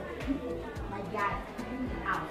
My guy, out.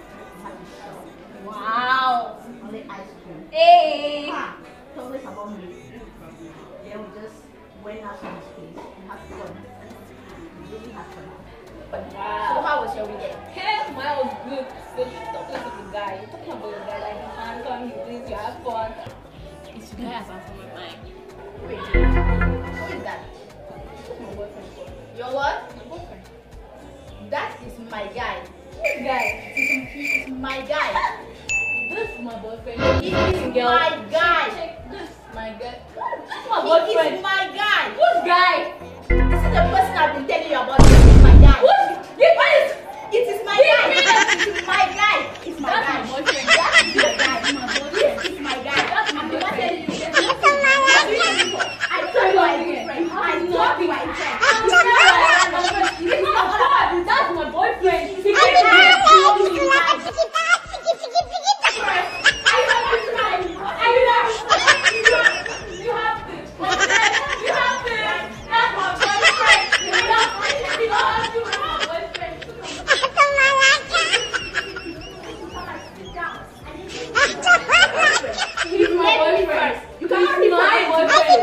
Wow. Only ice cream. Hey. Tell us about me. Then we just went out from this place and had fun. We really had fun. Wow. So how was your weekend? Hey, mine was good. So you talking to the guy. You're talking about the guy like he's handsome, he plays, you have fun. This guy has answered my mind. Wait, who is that? My boyfriend. Your what? My boyfriend. That is my guy. This guy. He is my guy. This is my boyfriend. He is my guy. Check this. My guy. This is my He boyfriend. is my guy. Who's guy? This is the person I've been telling you about. This is my guy. It is my guy. It is my guy. It's my That's guy. my boyfriend. That is my guy. Yes, it's my guy. That's my I'm the one boyfriend. telling you. I told you my boyfriend. I told you my friend. That's my boyfriend. He I came here to told me. you my You have this. You have this. That's my boyfriend. You have this. You have my boyfriend. He's my boyfriend. You cannot He's be my my boyfriend.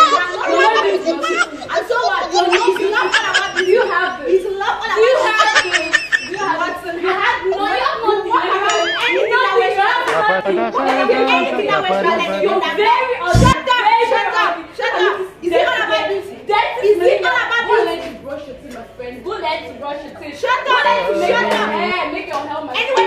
And so what? It's not all about this. You have this. It's not all about You this. have this. You have Watson, this. You have no. You have nothing. Walk around anything that way. Anything that way. You're very Shut up. Shut up. Is it all about this? Is it all about Go this? let you brush your teeth, my friend. Go let you brush your teeth. Shut up. Go let you make Shut your up. hair, make your hair, my friend.